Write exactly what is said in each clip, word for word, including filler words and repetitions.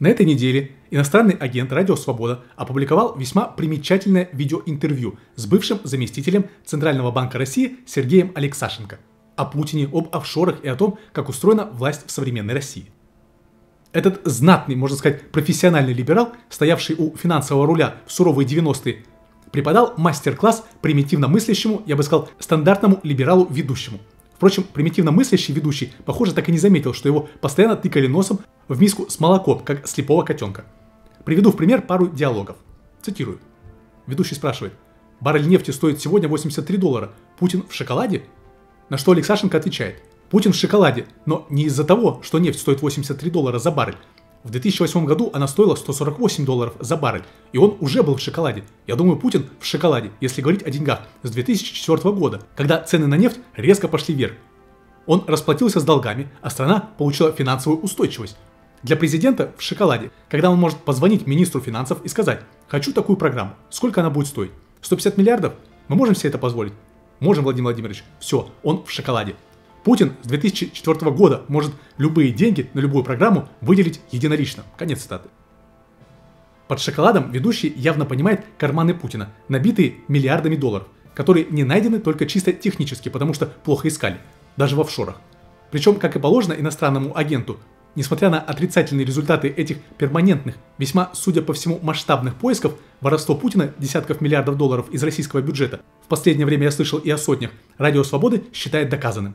На этой неделе иностранный агент «Радио Свобода» опубликовал весьма примечательное видеоинтервью с бывшим заместителем Центрального банка России Сергеем Алексашенко о Путине, об офшорах и о том, как устроена власть в современной России. Этот знатный, можно сказать, профессиональный либерал, стоявший у финансового руля в суровые девяностые, преподал мастер-класс примитивно мыслящему, я бы сказал, стандартному либералу-ведущему. Впрочем, примитивно мыслящий ведущий, похоже, так и не заметил, что его постоянно тыкали носом в миску с молоком, как слепого котенка. Приведу в пример пару диалогов. Цитирую. Ведущий спрашивает: «Баррель нефти стоит сегодня восемьдесят три доллара. Путин в шоколаде?» На что Алексашенко отвечает: «Путин в шоколаде, но не из-за того, что нефть стоит восемьдесят три доллара за баррель. В две тысячи восьмом году она стоила сто сорок восемь долларов за баррель, и он уже был в шоколаде. Я думаю, Путин в шоколаде, если говорить о деньгах, с две тысячи четвёртого года, когда цены на нефть резко пошли вверх. Он расплатился с долгами, а страна получила финансовую устойчивость. Для президента в шоколаде, когда он может позвонить министру финансов и сказать: хочу такую программу, сколько она будет стоить? сто пятьдесят миллиардов? Мы можем себе это позволить? Можем, Владимир Владимирович. Все, он в шоколаде. Путин с две тысячи четвёртого года может любые деньги на любую программу выделить единолично». Конец цитаты. Под шоколадом ведущий явно понимает карманы Путина, набитые миллиардами долларов, которые не найдены только чисто технически, потому что плохо искали, даже в офшорах. Причем, как и положено иностранному агенту, несмотря на отрицательные результаты этих перманентных, весьма, судя по всему, масштабных поисков, воровство Путина десятков миллиардов долларов из российского бюджета, в последнее время я слышал и о сотнях, Радио Свободы считает доказанным.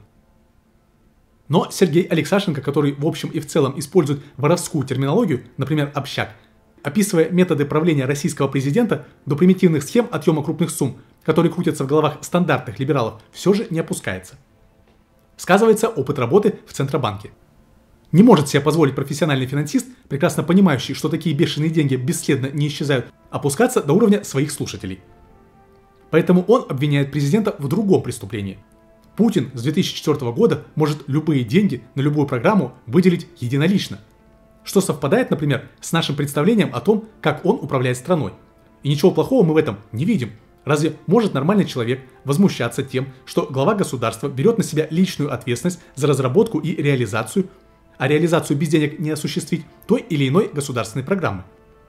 Но Сергей Алексашенко, который в общем и в целом использует воровскую терминологию, например, общак, описывая методы правления российского президента до примитивных схем отъема крупных сумм, которые крутятся в головах стандартных либералов, все же не опускается. Сказывается опыт работы в Центробанке. Не может себе позволить профессиональный финансист, прекрасно понимающий, что такие бешеные деньги бесследно не исчезают, опускаться до уровня своих слушателей. Поэтому он обвиняет президента в другом преступлении. Путин с две тысячи четвёртого года может любые деньги на любую программу выделить единолично, что совпадает, например, с нашим представлением о том, как он управляет страной. И ничего плохого мы в этом не видим. Разве может нормальный человек возмущаться тем, что глава государства берет на себя личную ответственность за разработку и реализацию, а реализацию без денег не осуществить, той или иной государственной программы?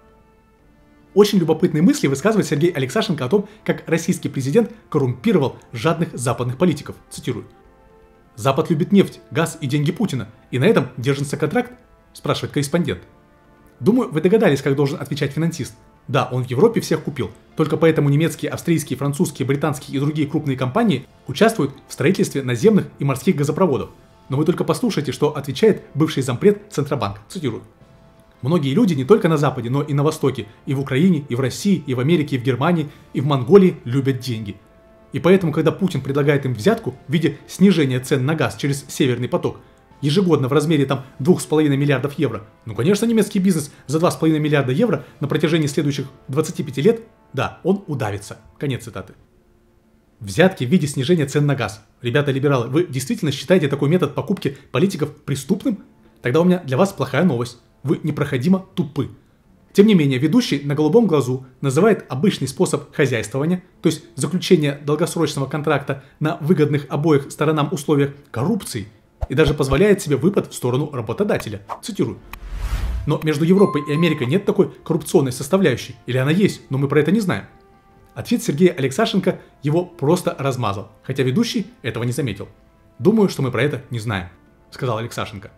Очень любопытные мысли высказывает Сергей Алексашенко о том, как российский президент коррумпировал жадных западных политиков. Цитирую. «Запад любит нефть, газ и деньги Путина, и на этом держится контракт?» – спрашивает корреспондент. Думаю, вы догадались, как должен отвечать финансист. Да, он в Европе всех купил, только поэтому немецкие, австрийские, французские, британские и другие крупные компании участвуют в строительстве наземных и морских газопроводов. Но вы только послушайте, что отвечает бывший зампред Центробанка. Цитирую. «Многие люди не только на Западе, но и на Востоке, и в Украине, и в России, и в Америке, и в Германии, и в Монголии любят деньги. И поэтому, когда Путин предлагает им взятку в виде снижения цен на газ через Северный поток, ежегодно в размере там двух с половиной миллиардов евро, ну конечно немецкий бизнес за два с половиной миллиарда евро на протяжении следующих двадцати пяти лет, да, он удавится». Конец цитаты. Взятки в виде снижения цен на газ. Ребята-либералы, вы действительно считаете такой метод покупки политиков преступным? Тогда у меня для вас плохая новость. Вы непроходимо тупы. Тем не менее, ведущий на голубом глазу называет обычный способ хозяйствования, то есть заключение долгосрочного контракта на выгодных обоих сторонам условиях, коррупцией, и даже позволяет себе выпад в сторону работодателя. Цитирую. «Но между Европой и Америкой нет такой коррупционной составляющей, или она есть, но мы про это не знаем». Ответ Сергея Алексашенко его просто размазал, хотя ведущий этого не заметил. «Думаю, что мы про это не знаем», — сказал Алексашенко.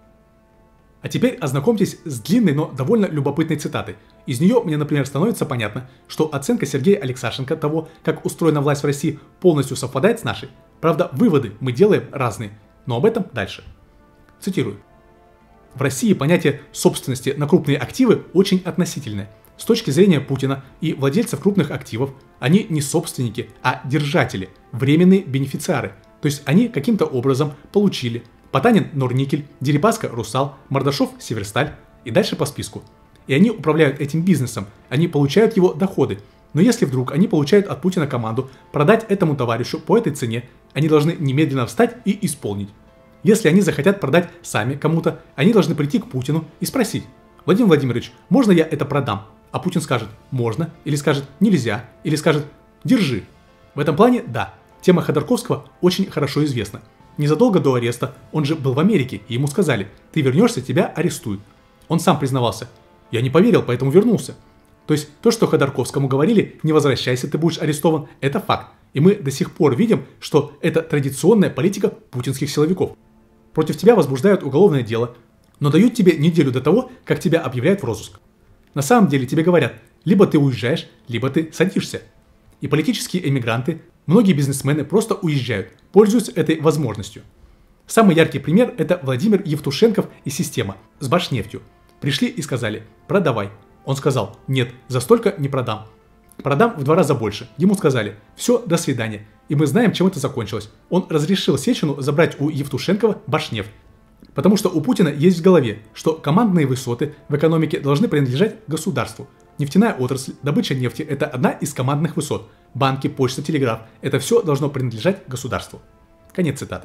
А теперь ознакомьтесь с длинной, но довольно любопытной цитатой. Из нее мне, например, становится понятно, что оценка Сергея Алексашенко того, как устроена власть в России, полностью совпадает с нашей. Правда, выводы мы делаем разные, но об этом дальше. Цитирую. «В России понятие собственности на крупные активы очень относительное. С точки зрения Путина и владельцев крупных активов, они не собственники, а держатели, временные бенефициары. То есть они каким-то образом получили Потанин – Норникель, Дерипаска – Русал, Мордашов – Северсталь и дальше по списку. И они управляют этим бизнесом, они получают его доходы. Но если вдруг они получают от Путина команду продать этому товарищу по этой цене, они должны немедленно встать и исполнить. Если они захотят продать сами кому-то, они должны прийти к Путину и спросить: Владимир Владимирович, можно я это продам? А Путин скажет: можно, или скажет: нельзя, или скажет: держи. В этом плане, да, тема Ходорковского очень хорошо известна. Незадолго до ареста он же был в Америке, и ему сказали: ты вернешься, тебя арестуют. Он сам признавался: «Я не поверил, поэтому вернулся». То есть то, что Ходорковскому говорили «не возвращайся, ты будешь арестован», это факт. И мы до сих пор видим, что это традиционная политика путинских силовиков. Против тебя возбуждают уголовное дело, но дают тебе неделю до того, как тебя объявляют в розыск. На самом деле тебе говорят: либо ты уезжаешь, либо ты садишься. И политические эмигранты, многие бизнесмены просто уезжают, пользуются этой возможностью. Самый яркий пример – это Владимир Евтушенков и система с Башнефтью. Пришли и сказали: продавай. Он сказал: нет, за столько не продам. Продам в два раза больше. Ему сказали: все, до свидания. И мы знаем, чем это закончилось. Он разрешил Сечину забрать у Евтушенкова Башнефть. Потому что у Путина есть в голове, что командные высоты в экономике должны принадлежать государству. Нефтяная отрасль, добыча нефти – это одна из командных высот. Банки, почта, телеграф – это все должно принадлежать государству. Конец цитаты.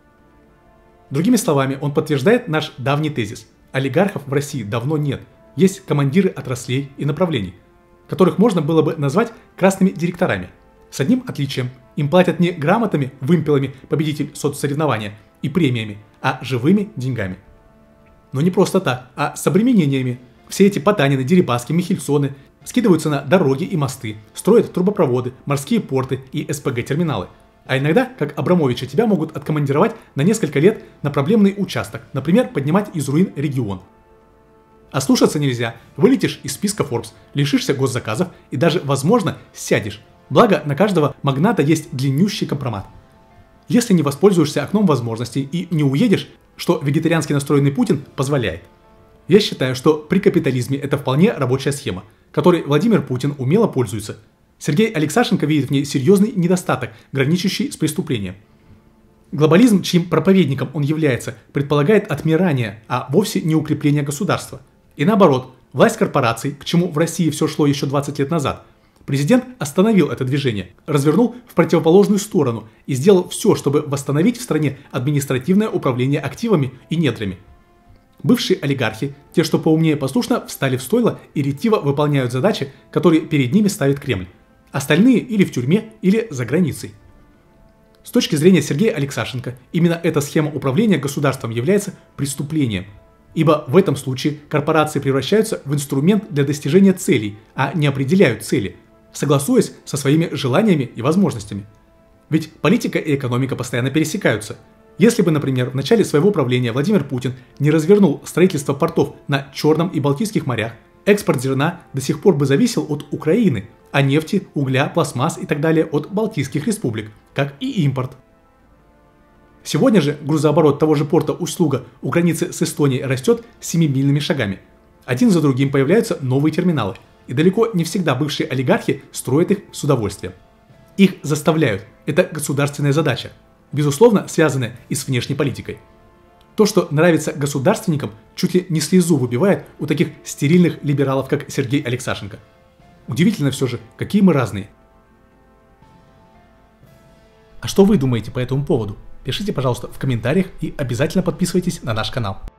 Другими словами, он подтверждает наш давний тезис. Олигархов в России давно нет. Есть командиры отраслей и направлений, которых можно было бы назвать красными директорами. С одним отличием: им платят не грамотами, вымпелами победитель соцсоревнования и премиями, а живыми деньгами. Но не просто так, а с обременениями. Все эти Потанины, Дерибаски, Михельсоны скидываются на дороги и мосты, строят трубопроводы, морские порты и эс пэ гэ-терминалы. А иногда, как Абрамовича, тебя могут откомандировать на несколько лет на проблемный участок, например, поднимать из руин регион. А слушаться нельзя, вылетишь из списка Forbes, лишишься госзаказов и даже, возможно, сядешь. Благо, на каждого магната есть длиннющий компромат. Если не воспользуешься окном возможностей и не уедешь, что вегетариански настроенный Путин позволяет. Я считаю, что при капитализме это вполне рабочая схема, которой Владимир Путин умело пользуется. Сергей Алексашенко видит в ней серьезный недостаток, граничащий с преступлением. Глобализм, чьим проповедником он является, предполагает отмирание, а вовсе не укрепление государства. И наоборот, власть корпораций, к чему в России все шло еще двадцать лет назад, президент остановил это движение, развернул в противоположную сторону и сделал все, чтобы восстановить в стране административное управление активами и недрами. Бывшие олигархи, те, что поумнее, послушно встали в стойло и ретиво выполняют задачи, которые перед ними ставит Кремль. Остальные или в тюрьме, или за границей. С точки зрения Сергея Алексашенко, именно эта схема управления государством является преступлением. Ибо в этом случае корпорации превращаются в инструмент для достижения целей, а не определяют цели, согласуясь со своими желаниями и возможностями. Ведь политика и экономика постоянно пересекаются. Если бы, например, в начале своего правления Владимир Путин не развернул строительство портов на Черном и Балтийских морях, экспорт зерна до сих пор бы зависел от Украины, а нефти, угля, пластмасс и так далее от Балтийских республик, как и импорт. Сегодня же грузооборот того же порта Усть-Луга у границы с Эстонией растет семимильными шагами. Один за другим появляются новые терминалы, и далеко не всегда бывшие олигархи строят их с удовольствием. Их заставляют, это государственная задача, безусловно связанная и с внешней политикой. То, что нравится государственникам, чуть ли не слезу выбивает у таких стерильных либералов, как Сергей Алексашенко. Удивительно все же, какие мы разные. А что вы думаете по этому поводу? Пишите, пожалуйста, в комментариях и обязательно подписывайтесь на наш канал.